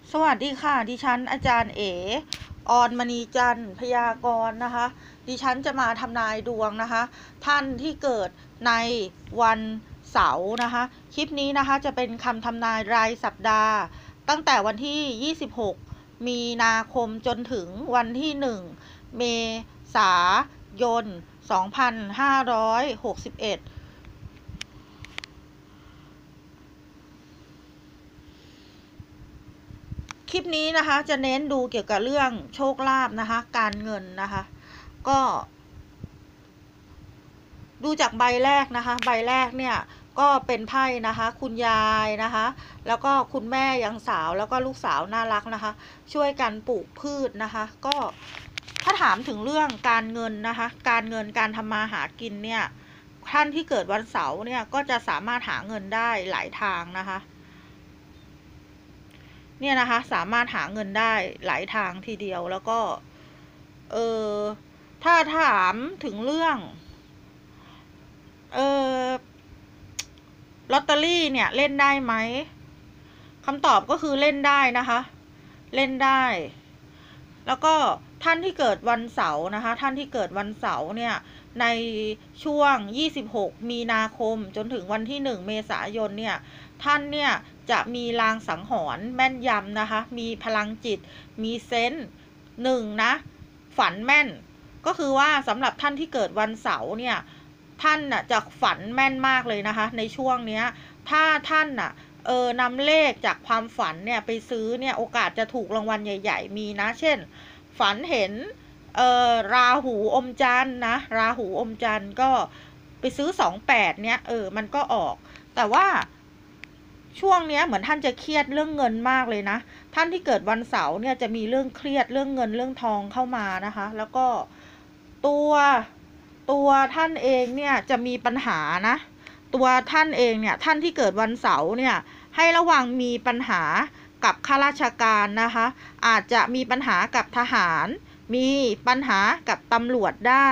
สวัสดีค่ะดิฉันอาจารย์เอออนมณีจันทร์พยากรณ์นะคะดิฉันจะมาทำนายดวงนะคะท่านที่เกิดในวันเสาร์นะคะคลิปนี้นะคะจะเป็นคำทำนายรายสัปดาห์ตั้งแต่วันที่26มีนาคมจนถึงวันที่1เมษายน2561คลิปนี้นะคะจะเน้นดูเกี่ยวกับเรื่องโชคลาภนะคะการเงินนะคะก็ดูจากใบแรกนะคะใบแรกเนี่ยก็เป็นไพ่นะคะคุณยายนะคะแล้วก็คุณแม่ยังสาวแล้วก็ลูกสาวน่ารักนะคะช่วยกันปลูกพืชนะคะก็ถ้าถามถึงเรื่องการเงินนะคะการเงินการทำมาหากินเนี่ยท่านที่เกิดวันเสาร์เนี่ยก็จะสามารถหาเงินได้หลายทางนะคะเนี่ยนะคะสามารถหาเงินได้หลายทางทีเดียวแล้วก็ถ้าถามถึงเรื่องลอตเตอรี่เนี่ยเล่นได้ไหมคำตอบก็คือเล่นได้นะคะเล่นได้แล้วก็ท่านที่เกิดวันเสาร์นะคะท่านที่เกิดวันเสาร์เนี่ยในช่วง26มีนาคมจนถึงวันที่1เมษายนเนี่ยท่านเนี่ยจะมีลางสังหรณ์แม่นยำนะคะมีพลังจิตมีเซนส์หนึ่งนะฝันแม่นก็คือว่าสำหรับท่านที่เกิดวันเสาร์เนี่ยท่านน่ะจะฝันแม่นมากเลยนะคะในช่วงเนี้ยถ้าท่านน่ะนำเลขจากความฝันเนี่ยไปซื้อเนี่ยโอกาสจะถูกรางวัลใหญ่ๆมีนะเช่นฝันเห็นราหูอมจันทร์นะราหูอมจันทร์ก็ไปซื้อ28เนี่ยมันก็ออกแต่ว่าช่วงเนี้ยเหมือนท่านจะเครียดเรื่องเงินมากเลยนะท่านที่เกิดวันเสาร์เนี่ยจะมีเรื่องเครียดเรื่องเงินเรื่องทองเข้ามานะคะแล้วก็ตัวตัวท่านเองเนี่ยจะมีปัญหานะตัวท่านเองเนี่ยท่านที่เกิดวันเสาร์เนี่ยให้ระวังมีปัญหากับข้าราชการนะคะอาจจะมีปัญหากับทหารมีปัญหากับตำรวจได้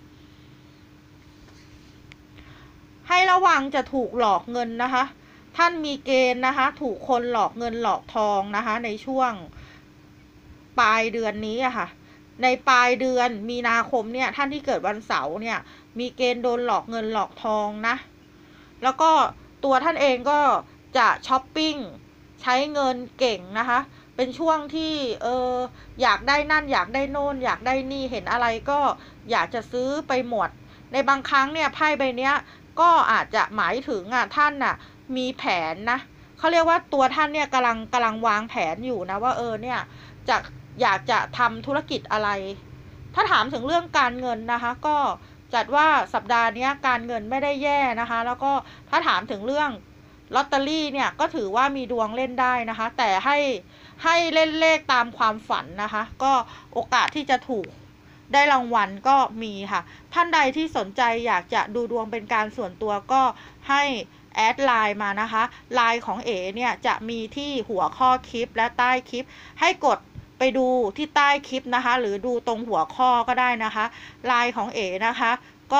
ให้ระวังจะถูกหลอกเงินนะคะท่านมีเกณฑ์นะคะถูกคนหลอกเงินหลอกทองนะคะในช่วงปลายเดือนนี้อะค่ะในปลายเดือนมีนาคมเนี่ยท่านที่เกิดวันเสาร์เนี่ยมีเกณฑ์โดนหลอกเงินหลอกทองนะแล้วก็ตัวท่านเองก็จะช้อปปิ้งใช้เงินเก่งนะคะเป็นช่วงที่อยากได้นั่นอยากได้โน่นอยากได้นี่เห็นอะไรก็อยากจะซื้อไปหมดในบางครั้งเนี่ยไพ่ใบเนี้ยก็อาจจะหมายถึงท่านมีแผนนะเขาเรียกว่าตัวท่านเนี่ยกำลังวางแผนอยู่นะว่าเนี่ยจะอยากจะทำธุรกิจอะไรถ้าถามถึงเรื่องการเงินนะคะก็จัดว่าสัปดาห์นี้การเงินไม่ได้แย่นะคะแล้วก็ถ้าถามถึงเรื่องลอตเตอรี่เนี่ยก็ถือว่ามีดวงเล่นได้นะคะแต่ให้เล่นเลขตามความฝันนะคะก็โอกาสที่จะถูกได้รางวัลก็มีค่ะท่านใดที่สนใจอยากจะดูดวงเป็นการส่วนตัวก็ให้แอดไลน์มานะคะไลน์ของเอ๋เนี่ยจะมีที่หัวข้อคลิปและใต้คลิปให้กดไปดูที่ใต้คลิปนะคะหรือดูตรงหัวข้อก็ได้นะคะไลน์ของเอ๋นะคะก็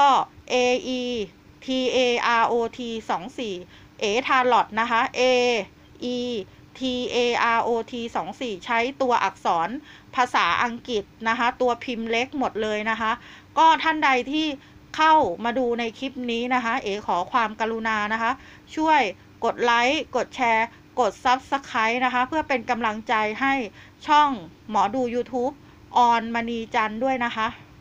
AETAROT 24เอทาร์ลอตนะคะ AETAROT 24ใช้ตัวอักษรภาษาอังกฤษนะคะตัวพิมพ์เล็กหมดเลยนะคะก็ท่านใดที่เข้ามาดูในคลิปนี้นะคะเอ๋ขอความกรุณานะคะช่วยกดไลค์กดแชร์กด Subscribe นะคะเพื่อเป็นกำลังใจให้ช่องหมอดู YouTube ออนมณีจันทร์ด้วยนะคะ